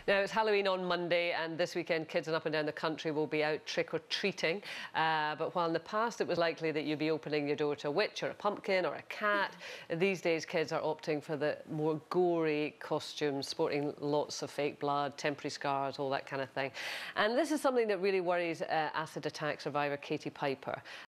Now, it's Halloween on Monday, and this weekend kids up and down the country will be out trick-or-treating. But while in the past it was likely that you'd be opening your door to a witch or a pumpkin or a cat, these days kids are opting for the more gory costumes, sporting lots of fake blood, temporary scars, all that kind of thing. And this is something that really worries acid attack survivor Katie Piper.